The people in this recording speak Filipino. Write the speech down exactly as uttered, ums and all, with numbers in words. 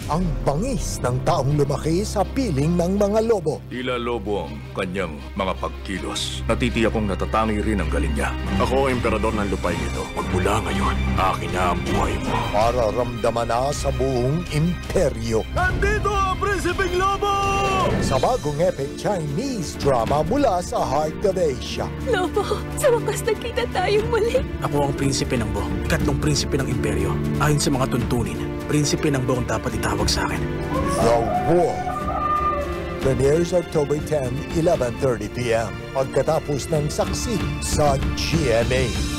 ang bangis ng taong lumaki sa piling ng mga lobo. Tila lobo ang kanyang mga pagkilos. Natitiyak kong natatangi rin ang galing niya. Ako ang emperador ng lupain ito. Magmula ngayon, akin na ang buhay mo. Para ramdaman na sa buong imperyo. Nandito ang Prinsipeng Lobo! Sa bagong epic Chinese drama mula sa Heart of Asia. Lobo, sa wakas nagkita tayong muli. Ako ang prinsipe ng Bo, ikatlong prinsipe ng imperyo. Ayon sa mga tuntunin, prinsipe ng Bo ang dapat itawag sa akin. The Wolf. Premieres October tenth, eleven thirty p m Pagkatapos ng saksi sa G M A.